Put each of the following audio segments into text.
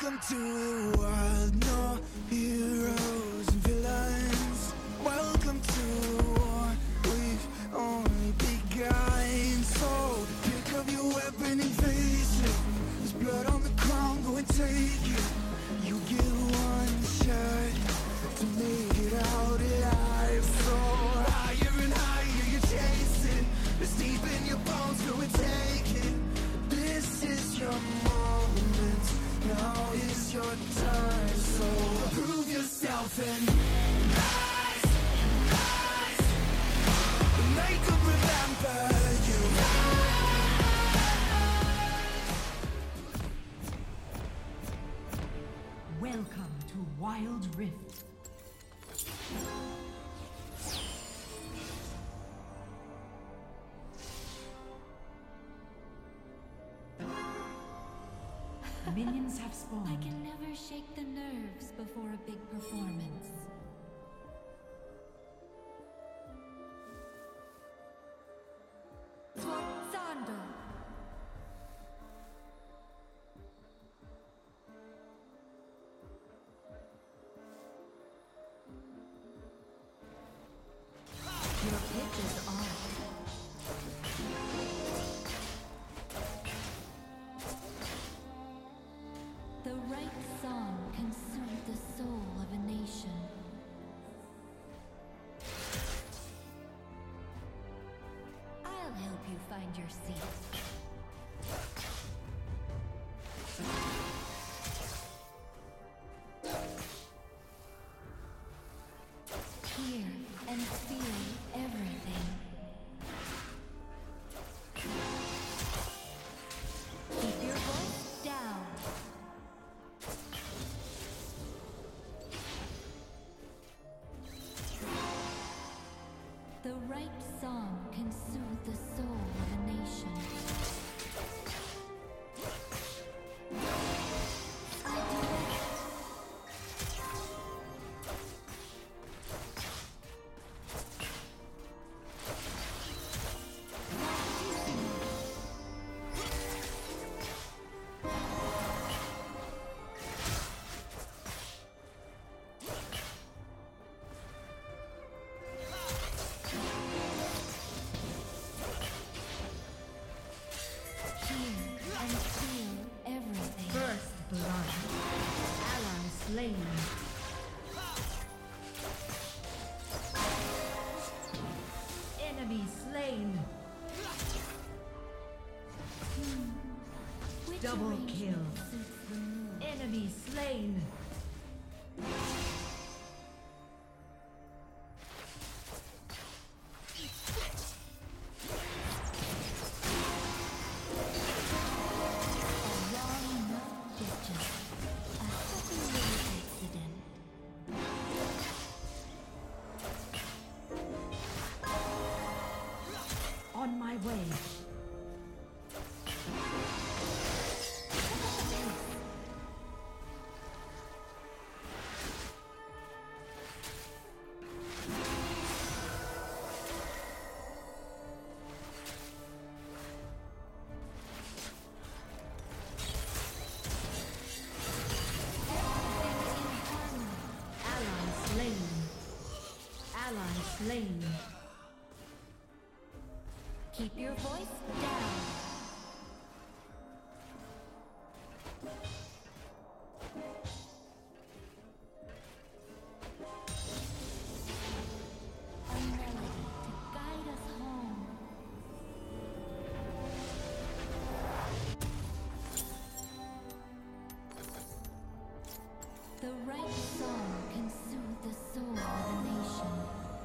Welcome to the wild, no heroes and villains. Welcome to the war, we've only begun. So pick up your weapon and face it. There's blood on the ground, go and take it. You get one shot to make it out alive. So higher and higher you're chasing. It's deep in your bones, go and take it. This is your moment, now is your time. So prove yourself and rise, rise. Make them remember you. Welcome to Wild Rift. Minions have spawned. I can never shake the nerves before a big performance. Sforzando. Your pitch is on. The right song can soothe the soul of a nation. I'll help you find your seat. Hear and feel everything. Keep your voice down. The right song can soothe the soul of a nation. I direct. First blood. Ally slain. Enemy slain. Double kill. Enemy slain. On my way. Ally slain. Ally slain. Keep your voice down. A melody to guide us home. The right song can soothe the soul of a nation.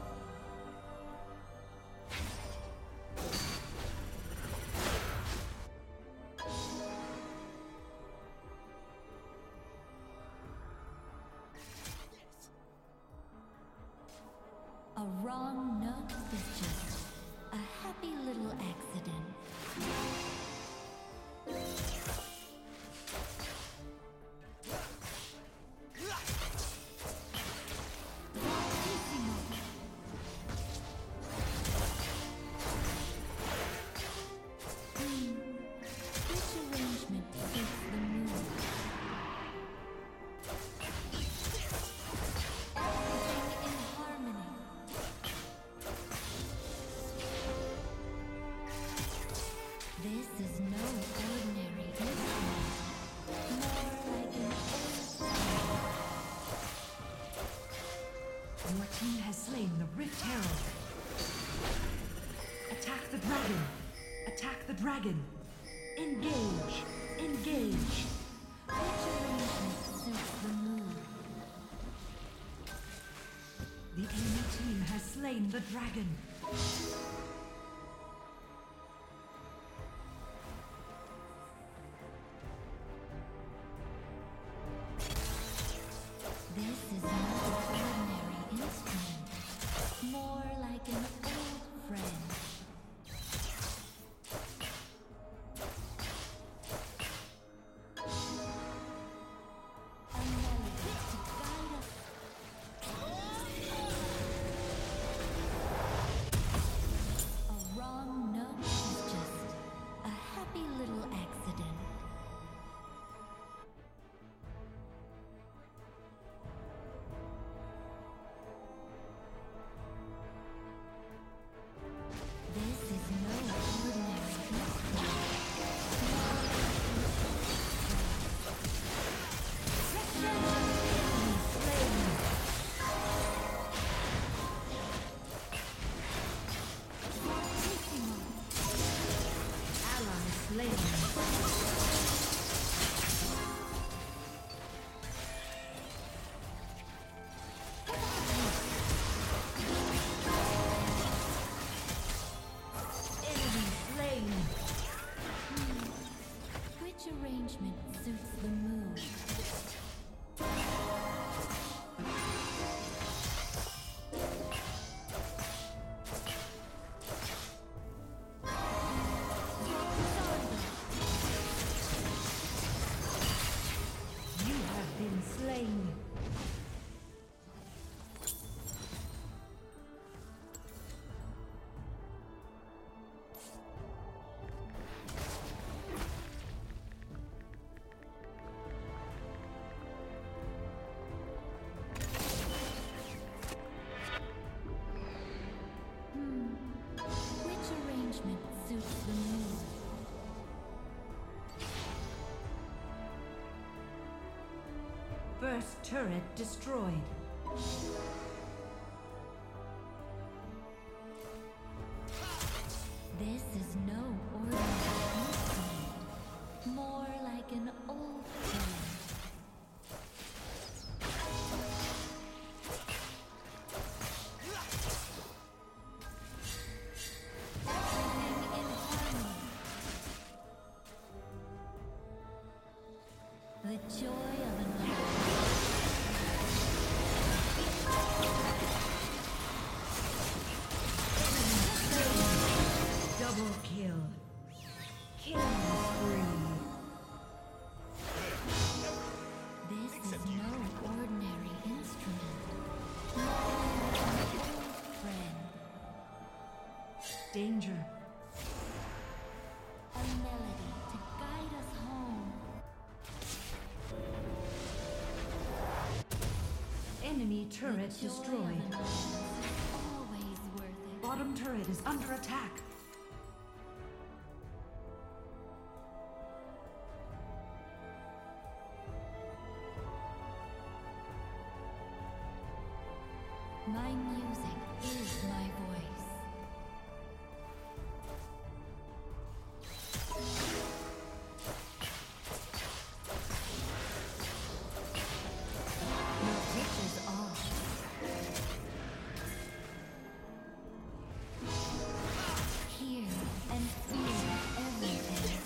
A wrong note is just a happy little accident. Rift Herald. Attack the dragon. Attack the dragon. Engage. Engage. The enemy team has slain the dragon. This is not an ordinary instrument, more like an old friend. A melody to guide us. A wrong note is just a happy little accident. This is no ordinary Ally slain. Enemy slain. Which arrangement suits the mood? You have been slain. Which arrangement suits the mood? First turret destroyed. This is no ordinary instrument, more like an old friend. Everything in harmony. The joy of another. Double kill. Killing spree. This is no ordinary instrument. More like an old friend. Danger. A melody to guide us home. Enemy turret The joy of destroyed. an alliance is always worth it. Bottom turret is under attack. My music is my voice. Your pitch is off. Hear and feel everything.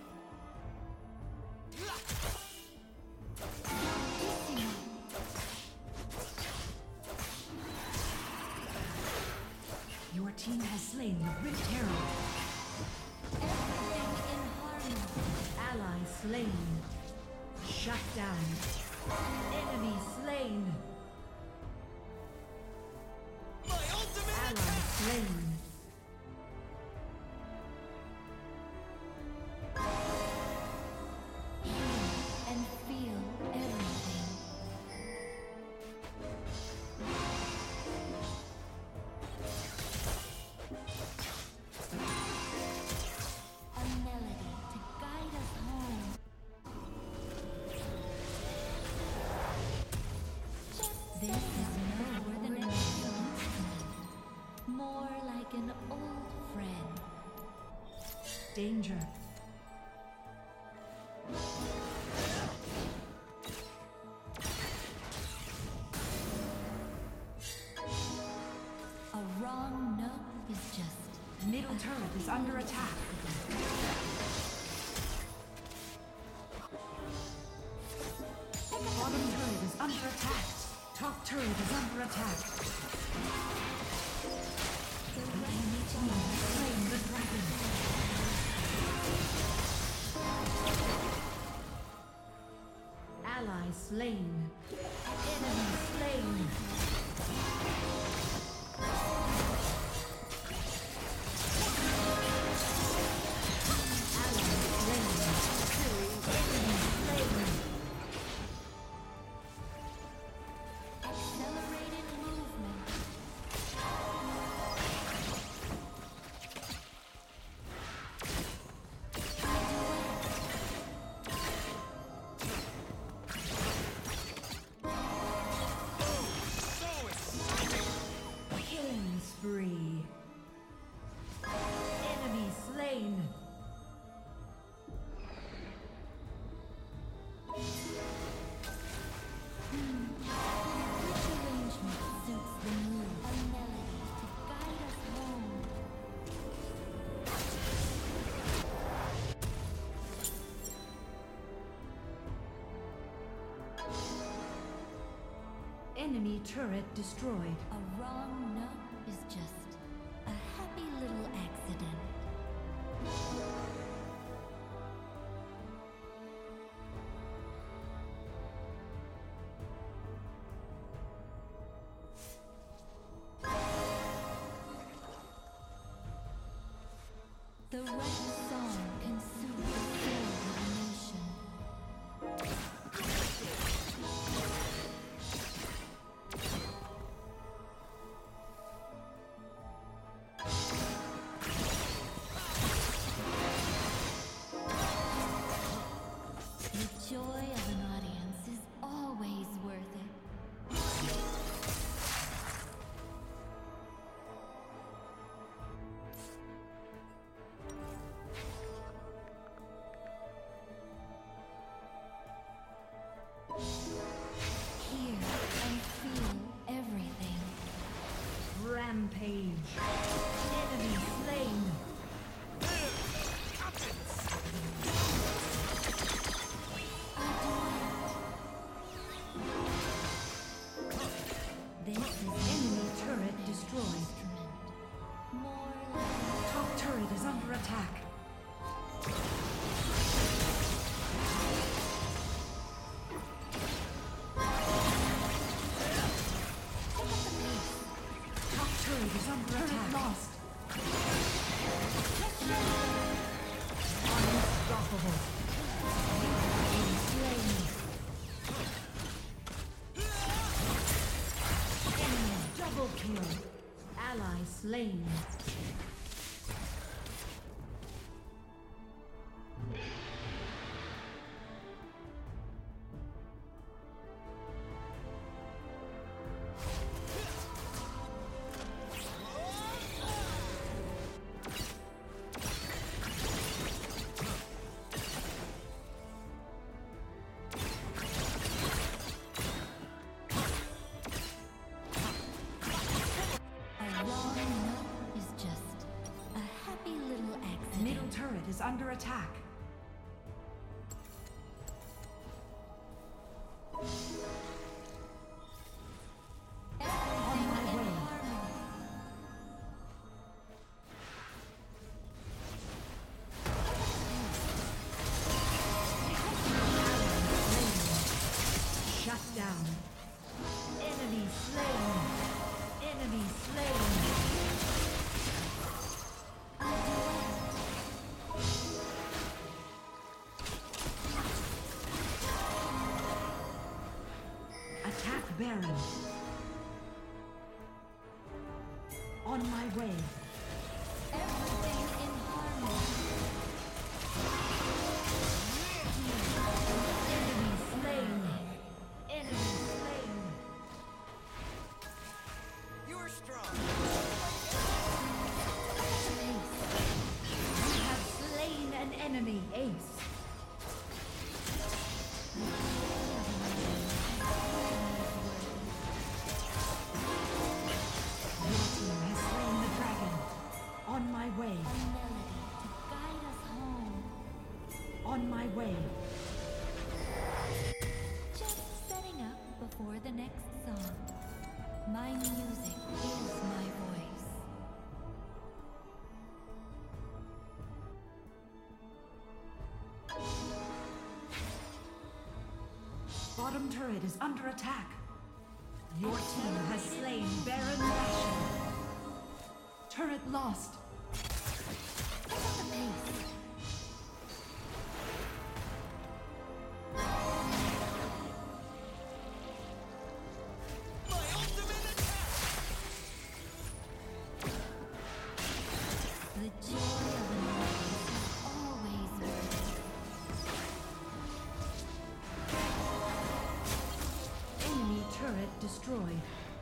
Fortissimo. Your team has slain the Rift Herald. Everything in harmony. Ally slain. Shut down. Enemy slain. Ally slain. Hear and feel everything. A melody to guide us home. This is no ordinary instrument. turret is under attack. Bottom turret is under attack. Top turret is under attack. The enemy team has slain the dragon. Ally slain. Enemy slain. Enemy turret destroyed. A wrong note is just a happy little accident. The red song consumed the soul of a nation. The joy of an audience is always worth it. Hear and feel everything. Rampage. Enemy slain. This is Enemy turret destroyed. instrument. More like Top turret is under attack. Top turret is under attack. Lost. Unstoppable. Slain. Enemy double kill. Ally slain. a wrong note is just a happy little accident. Middle turret is under attack. On my way. Shut down. Enemy slain. Enemy slain. Attack Baron. On my way. Everything in harmony. Enemy slain. Enemy slain. You're strong. You have slain an enemy, Ace. Your team has slain the dragon. Bottom turret is under attack. Your team has slain Baron Nashor. Turret lost. Pick up the pace. The joy of an is always worth it. Enemy turret destroyed.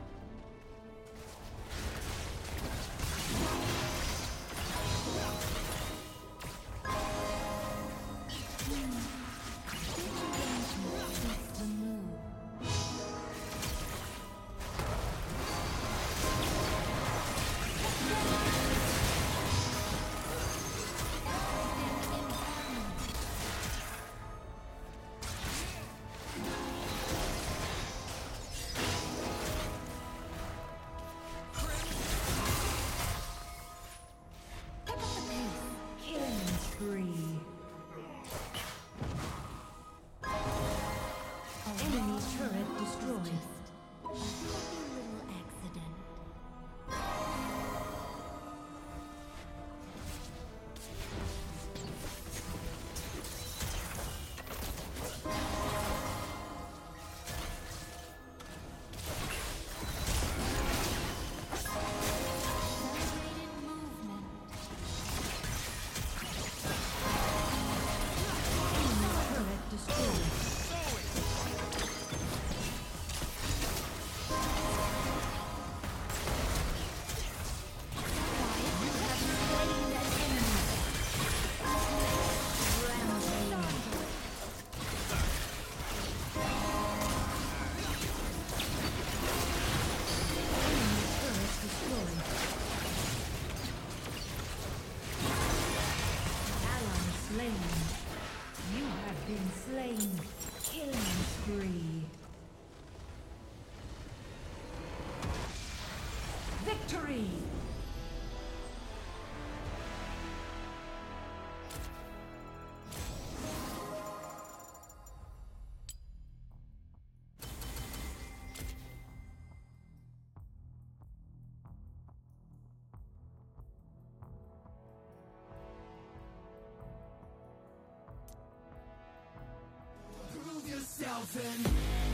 Enemy turret destroyed. A happy little accident. Celebrated movement. Enemy turret destroyed. You have been slain. Killing spree. Victory! Prove yourself and